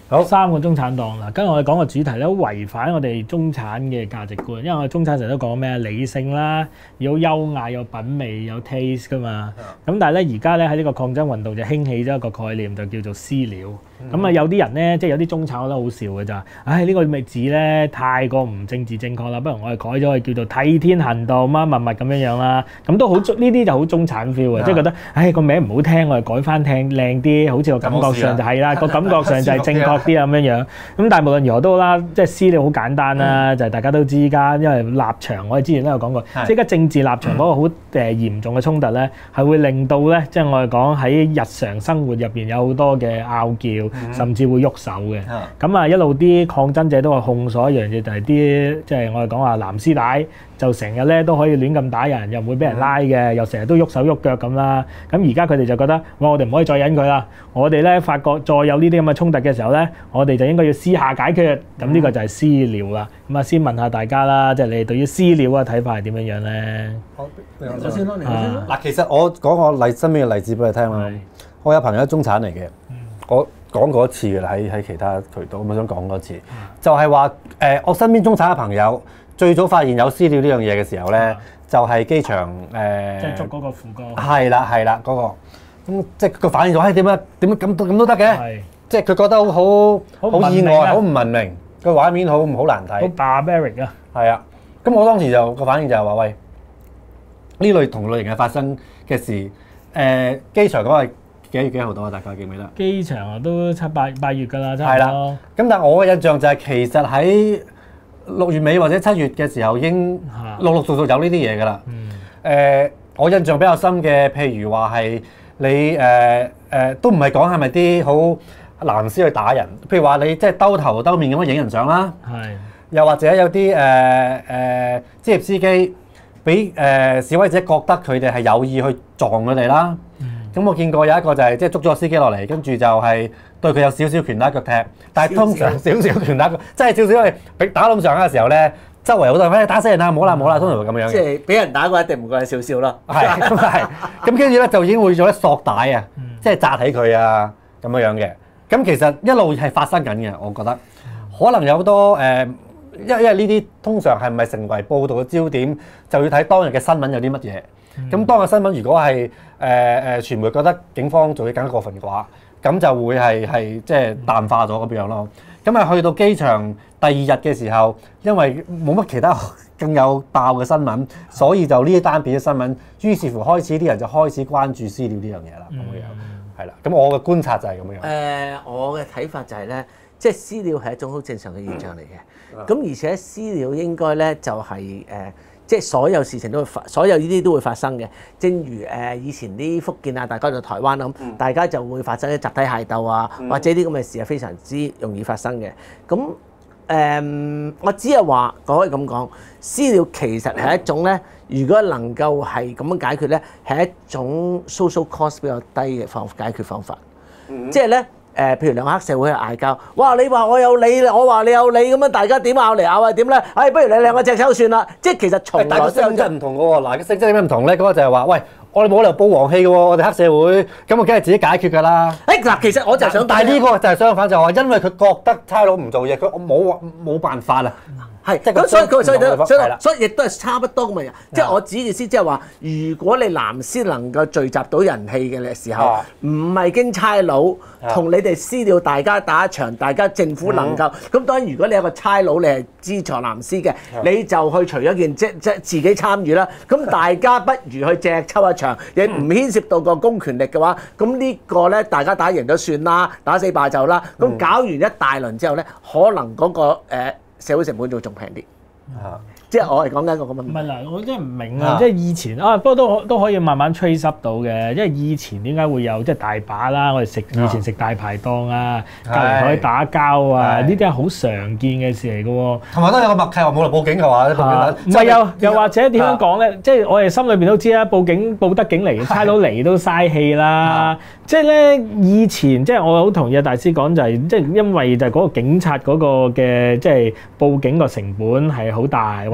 好 3個中產黨啦，跟住我哋講個主題咧，好違反我哋中產嘅價值觀，因為我哋中產成日都講咩理性啦，要優雅、有品味、有 taste 噶嘛。咁但係咧，而家咧喺呢個抗爭運動就興起咗一個概念，就叫做私了。咁啊，有啲人咧，即係有啲中產，我覺得好笑嘅咋。唉，呢個咪字咧太過唔政治正確啦，不如我哋改咗佢叫做替天行道乜乜乜咁樣樣啦。咁都好，呢啲就好中產 feel 嘅，即係覺得唉個名唔好聽，我哋改翻聽靚啲，好似個感覺上就係啦，個感覺上就係正確啲咁樣樣。咁但係無論如何都好啦，即係私了好簡單啦，就係大家都知依家因為立場，我哋之前都有講過，即係而家政治立場嗰個好嚴重嘅衝突咧，係會令到咧，即係我哋講喺日常生活入邊有好多嘅拗撬。甚至會喐手嘅，咁啊一路啲抗爭者都係控訴一樣嘢，就係啲即係我哋講話藍絲帶就成日咧都可以亂咁打人，又唔會俾人拉嘅，又成日都喐手喐腳咁啦。咁而家佢哋就覺得，哇！我哋唔可以再忍佢啦，我哋咧發覺再有呢啲咁嘅衝突嘅時候咧，我哋就應該要私下解決。咁呢個就係私了啦。咁啊，先問下大家啦，即係你哋對於私了嘅睇法係點樣樣咧？ 好，我先咯，你先咯。嗱，其實我講個身邊嘅例子俾你聽啦。我有朋友中產嚟嘅，我講過一次嘅啦，喺其他渠道，我想講多次，就係話我身邊中產嘅朋友最早發現有私了呢樣嘢嘅時候咧，就係機場即係捉嗰個副歌。 係啦嗰個，咁即係個反應就係點解咁都得嘅？即係佢覺得好意外，好唔文明，個畫面好難睇。 好 barbaric 啊！ 係啊，咁我當時就個反應就係話：喂，呢類同類型嘅發生嘅事，機場嗰個幾月幾號到啊？大概記唔記得？ 機場啊，都7、8月㗎啦，差唔多。 咁但係我嘅印象就係其實喺6月尾或者7月嘅時候已經陸續有呢啲嘢㗎啦。我印象比較深嘅，譬如話係你都唔係講係咪啲好藍絲去打人，譬如話你即係兜頭兜面咁樣影人相啦。又或者有啲職業司機俾示威者覺得佢哋係有意去撞佢哋啦。咁我見過有一個就係即係捉咗個司機落嚟，跟住就係對佢有少少拳打腳踢，但係通常少少拳打腳，即係少少係打到咁上下嘅時候咧，周圍好多人打死人啊，冇啦，通常會咁樣嘅。即係俾人打過一定唔過你少少咯。 咁跟住咧就已經會做一索帶啊，即係紮起佢啊咁樣嘅。咁其實一路係發生緊嘅，我覺得可能有好多因為呢啲通常係咪成為報導嘅焦點，就要睇當日嘅新聞有啲乜嘢。咁當日新聞如果係傳媒覺得警方做嘢更加過分嘅話，咁就會係即係淡化咗咁樣咯。咁啊去到機場第2日嘅時候，因為冇乜其他更有爆嘅新聞，所以就呢一單片嘅新聞，於是乎開始啲人就開始關注私了呢樣嘢啦。咁樣係啦。咁我嘅觀察就係咁樣。 我嘅睇法就係咧，即係私了係一種好正常嘅現象嚟嘅。咁而且私了應該咧就係即係所有事情都會所有呢啲都會發生嘅。正如以前啲福建啊，大家到台灣咁，大家就會發生啲集體械鬥啊，或者啲咁嘅事係非常之容易發生嘅。咁我只係話可以咁講，私了其實係一種咧，如果能夠係咁樣解決咧，係一種 social cost 比較低嘅解決方法。即係咧。譬如兩個黑社會去嗌交，哇！你話我有你，我話你有你，咁樣大家點拗嚟拗啊？點咧？不如你兩個隻手算啦。即係其實從來都性質唔同嘅喎。嗱，性質點解唔同咧？嗰個就係話，喂，我哋冇理由報黃氣嘅喎，我哋黑社會，咁我梗係自己解決㗎啦。 嗱，其實我就想， 但係呢個就係相反，就係話因為佢覺得差佬唔做嘢，佢冇辦法啦。 係，咁所以亦都係差不多咁嘅人。即係我指意思，即係話，如果你藍絲能夠聚集到人氣嘅時候，唔係經差佬同你哋私了，大家打一場，大家政府能夠咁。當然，如果你有個差佬，你係資助藍絲嘅，你就去除咗件即自己參與啦。咁大家不如去隻抽一場，亦唔牽涉到個公權力嘅話，咁呢個咧大家打贏咗算啦，打死罷就啦。咁搞完一大輪之後咧，可能嗰個社會成本仲平啲，即係我係講緊個咁嘅。 唔係嗱，我真係唔明啊！即係以前不過都可以慢慢 trace up 到嘅，因為以前點解會有即係大把啦？我哋以前食大排檔啊，隔離台打交啊，呢啲係好常見嘅事嚟嘅喎。 同埋都有個默契話冇嚟報警嘅話， 唔係又或者點樣講咧？即係我哋心裏邊都知啦，報得警嚟，差佬嚟都嘥氣啦。即係咧，以前即係我好同意大師講，就係即係因為就係嗰個警察嗰個嘅即係報警個成本係好大，或者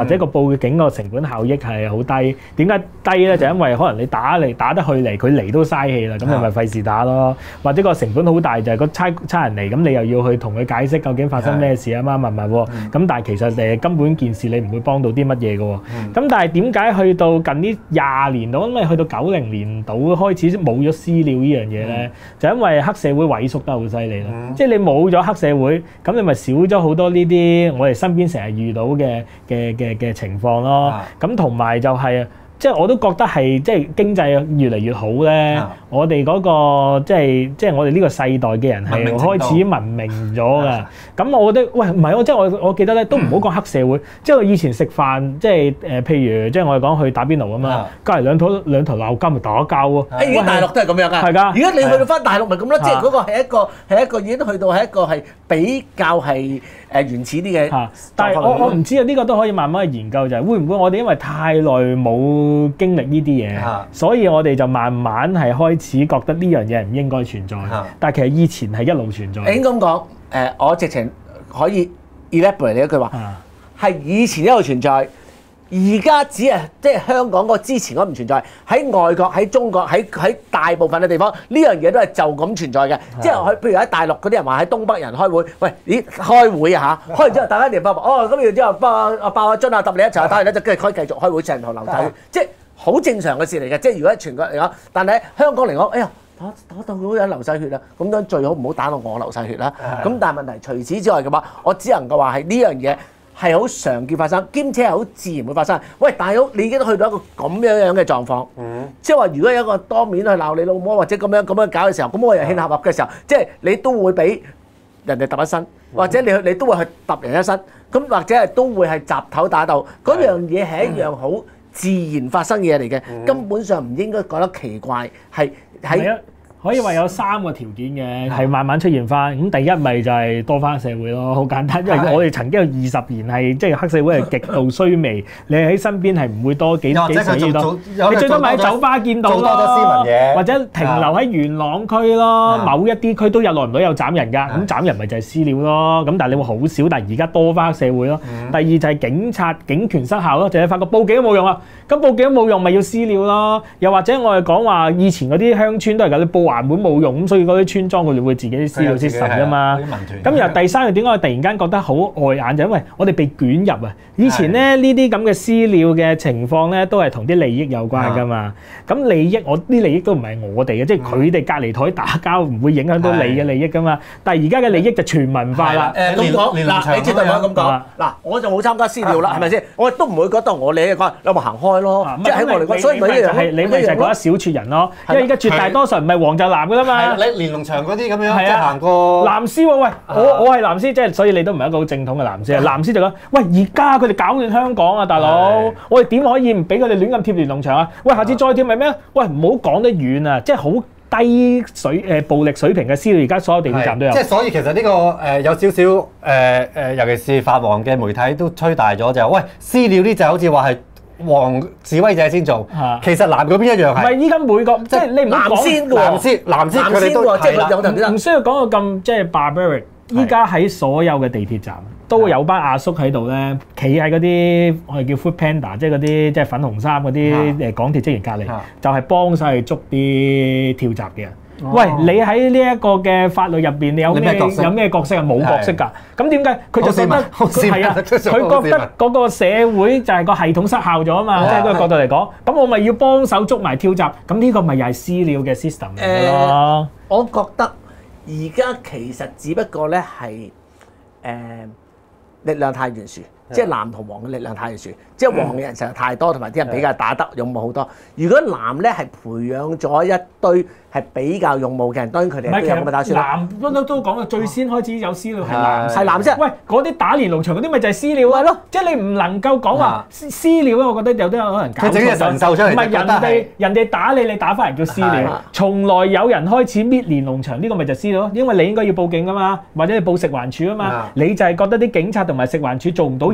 者個報警個成本效益係好低。點解低咧？就因為可能你打得去嚟，佢嚟都嘥氣啦，咁你咪費事打咯。或者個成本好大，就係個差人嚟，咁你又要去同佢解釋究竟發生咩事啊？啱唔啱喎？咁但係其實根本件事你唔會幫到啲乜嘢嘅喎。咁但係點解去到近呢20年度，因為去到90年度開始冇咗私了呢樣嘢咧，就因為黑社會萎縮得好犀利啦。即係你冇咗黑社會，咁你咪少咗好多呢啲我哋身邊成日遇到嘅情況咯。咁同埋就係。即係我都覺得係即係經濟越嚟越好咧，我哋嗰個即係我哋呢個世代嘅人係開始文明咗㗎。咁我覺得喂唔係即係我記得咧都唔好講黑社會，即係我以前食飯即係譬如即係我哋講去打邊爐咁嘛，隔離兩頭鬧交咪打交喎。 而家大陸都係咁樣㗎。係㗎。而家你去到翻大陸咪咁咯，即係嗰個係一個已經去到係一個係比較係原始啲嘅。但係我唔知啊，呢個都可以慢慢去研究就係會唔會我哋因為太耐冇經歷呢啲嘢，所以我哋就慢慢係開始覺得呢樣嘢唔應該存在。但係其實以前係一路存在。應該咁講，我直情可以 elaborate 你一句話，係以前一路存在，而家只係即係香港嗰個之前嗰唔存在。喺外國、喺中國、喺大部分嘅地方，呢樣嘢都係就咁存在嘅。即係譬如喺大陸嗰啲人話喺東北人開會，喂，咦開會啊嚇，開完之後大家連發咁然之後爆下樽啊，揼你一齊，打完咧就跟住可以繼續開會，成頭流體，即係好正常嘅事嚟嘅。即係如果喺全國嚟講，但係喺香港嚟講，哎呀打到嗰人流晒血啦，咁樣最好唔好打到我流晒血啦。咁但係問題除此之外嘅話，我只能夠話係呢樣嘢係好常見發生，兼且係好自然會發生。喂，大佬，你已經去到一個咁樣嘅狀況，即係話如果有一個當面去鬧你老母或者咁樣搞嘅時候，咁我又慶合合嘅時候，即係你都會俾人哋揼一身，或者你都會去揼人一身，咁或者係都會係集頭打鬥。嗰樣嘢係一樣好自然發生嘅嘢嚟嘅，根本上唔應該覺得奇怪，係喺。 可以話有3個條件嘅，係慢慢出現翻。咁第一咪就係多翻社會咯，好簡單。因為我哋曾經有20年係即係黑社會係極度衰微，你喺身邊係唔會多幾死多。你最多咪喺酒吧見到咯，或者停留喺元朗區咯，某一啲區都有耐唔耐有斬人㗎。咁斬人咪就係私了咯。咁但係你會好少，但係而家多翻社會咯。第二就係警權失效咯，就係發覺報警都冇用啊。咁報警都冇用咪要私了咯。又或者我哋講話以前嗰啲鄉村都係㗎，你報還本冇用，咁所以嗰啲村莊佢哋會自己私了先神㗎嘛。咁然後第三樣點解我突然間覺得好礙眼，就因為我哋被捲入啊。以前咧呢啲咁嘅私了嘅情況咧，都係同啲利益有關㗎嘛。咁利益我啲利益都唔係我哋嘅，即係佢哋隔離台打交唔會影響到你嘅利益㗎嘛。但係而家嘅利益就全民化啦。咁講嗱，你絕對唔可以咁講。嗱，我就冇參加私了啦，係咪先？我都唔會覺得我利益講有冇行開咯。即係喺我嚟講，所以咪就係你咪就係嗰一小撮人咯。因為而家絕大多數唔係黃就藍㗎啦嘛。 你連儂牆嗰啲咁樣，即係行過藍絲喎，喂，我係藍絲，即係所以你都唔係一個好正統嘅藍絲啊。藍絲就講，喂，而家佢哋搞亂香港啊，大佬，我哋點可以唔俾佢哋亂咁貼連儂牆啊？喂，下次再貼咪咩？喂，唔好講得遠啊，即係好低暴力水平嘅私了，而家所有地鐵站都有。 即係所以其實呢個有少少尤其是法黃嘅媒體都吹大咗就係，喂，私了呢就好似話係黃示威者先做，其實藍嗰邊一樣係。唔係依家每個即係你唔好講藍絲佢哋都係啦， 唔需要講到咁即係 barbaric。依家喺所有嘅地鐵站都有班阿叔喺度咧，企喺嗰啲我哋叫 food panda， 即係嗰啲即係粉紅衫嗰啲港鐵職員隔離，就係幫手去捉啲跳閘嘅人。喂，你喺呢一個嘅法律入邊，你有咩角色啊？冇角色㗎。咁點解佢就覺得係啊？佢覺得嗰個社會就係個系統失效咗啊嘛。即係嗰個角度嚟講，咁我咪要幫手捉埋跳閘。咁呢個咪又係私了嘅 system 嚟嘅咯。 我覺得而家其實只不過咧係力量太懸殊，即係藍同黃嘅力量太懸殊，即係黃嘅人實在太多，同埋啲人比較打得勇武好多。如果藍咧係培養咗一堆係比較勇武嘅人，當然佢哋都有咁嘅打算啦。 藍都講啦，最先開始有私了係藍啫。 喂，嗰啲打連儂牆嗰啲咪就係私了咯。即係你唔能夠講話私了咧，我覺得有啲可能搞錯咗。佢整隻神獸出嚟，唔係人哋打你，你打翻人叫私了。從來有人開始搣連儂牆，呢個咪就私了咯。因為你應該要報警㗎嘛，或者你報食環署啊嘛。你就係覺得啲警察同埋食環署做唔到嘢，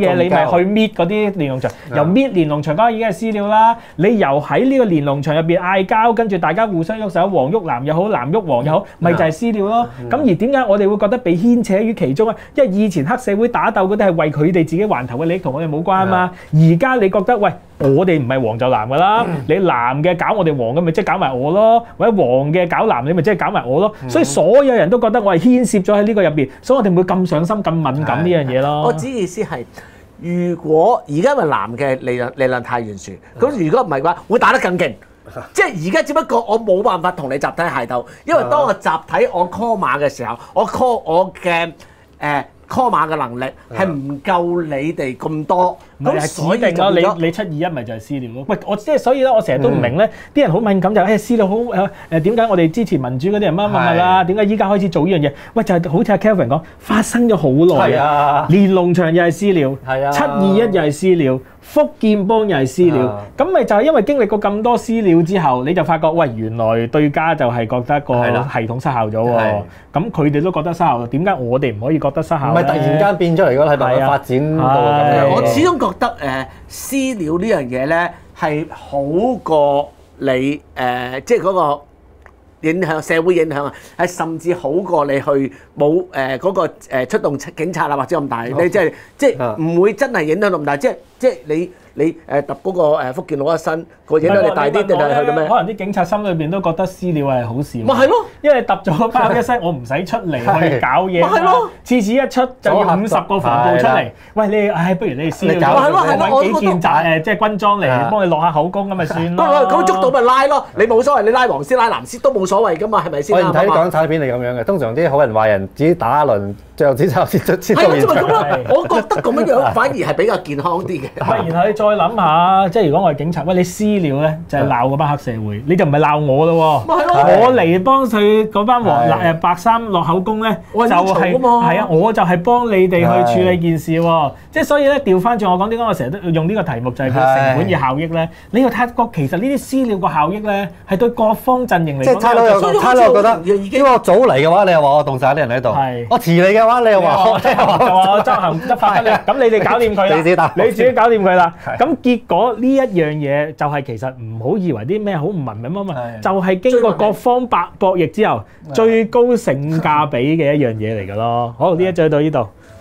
嘢你咪去搣嗰啲連儂牆，由搣連儂牆嗰已經係私了啦。你由喺呢個連儂牆入邊嗌交，跟住大家互相喐手，黃喐藍又好，藍喐黃又好，咪就係私了咯。咁而點解我哋會覺得被牽扯於其中啊？因為以前黑社會打鬥嗰啲係為佢哋自己環頭嘅利益，同我哋冇關啊嘛。而家你覺得喂，我哋唔係黃就藍㗎啦，你藍嘅搞我哋黃嘅，咪即係搞埋我咯；或者黃嘅搞藍，你咪即係搞埋我咯。所以所有人都覺得我係牽涉咗喺呢個入邊，所以我哋唔會咁上心、咁敏感呢樣嘢咯。 我指意思係，如果而家咪藍嘅理論太懸殊，咁如果唔係嘅話，會打得更勁。即係而家只不過我冇辦法同你集體械鬥，因為當我集體我 call 馬嘅時候，我 call 我嘅call 馬嘅能力係唔夠你哋咁多，咁所以就變咗你721咪就係私了咯。喂，我即係所以咧，我成日都唔明咧，啲人好敏感就係私了好點解我哋支持民主嗰啲人乜啦？點解依家開始做呢樣嘢？喂，就係好似阿 Kelvin 講，發生咗好耐啊！連儂牆又係私了，721又係私了，福建幫又係私了，咁咪就係因為經歷過咁多私了之後，你就發覺喂，原來對家就係覺得個系統失效咗喎。咁佢哋都覺得失效，點解我哋唔可以覺得失效？ 唔係突然間變咗嚟嗰個係咪發展到咁樣？ 我始終覺得私了呢樣嘢咧係好過你即係嗰個影響社會影響啊，係甚至好過你去冇嗰個出動警察啊或者咁大，你即係唔會真係影響咁大，即係你揼嗰個福建佬一身，個影響力大啲定係去到咩？ 可能啲警察心裏邊都覺得私了係好事。 咪係咯， 因為揼咗包一聲，我唔使出嚟去搞嘢。 咪係咯， 次次一出就要50個防暴出嚟。喂，你不如你私了，揾幾件即係軍裝嚟幫你落下口供咁咪算咯。 咁捉到咪拉咯，你冇所謂，你拉黃絲拉藍絲都冇所謂噶嘛，係咪先？ 我唔睇港產片係咁樣嘅，通常啲好人壞人自己打一輪，最後先到現場。 我覺得咁樣反而係比較健康啲嘅。 然後你再諗下，即係如果我係警察，喂，你私了咧就係鬧嗰班黑社會，你就唔係鬧我咯喎。我嚟幫佢嗰班白衫落口供咧，就係啊，我就係幫你哋去處理件事喎。即係所以咧調翻轉我講，點解我成日都用呢個題目就係佢成本與效益咧？你要睇過其實呢啲私了個效益咧係對各方陣營嚟講。 即係差佬覺得，因為我早嚟嘅話，你又話我動晒啲人喺度；我遲嚟嘅話，你又話我執法不力。咁你哋搞掂佢啦，你自己搞掂佢啦。咁結果呢一樣嘢就係其實唔好以為啲咩好唔文明啊嘛，就係經過各方博弈之後最高性價比嘅一樣嘢嚟㗎咯。好，呢一集到呢度。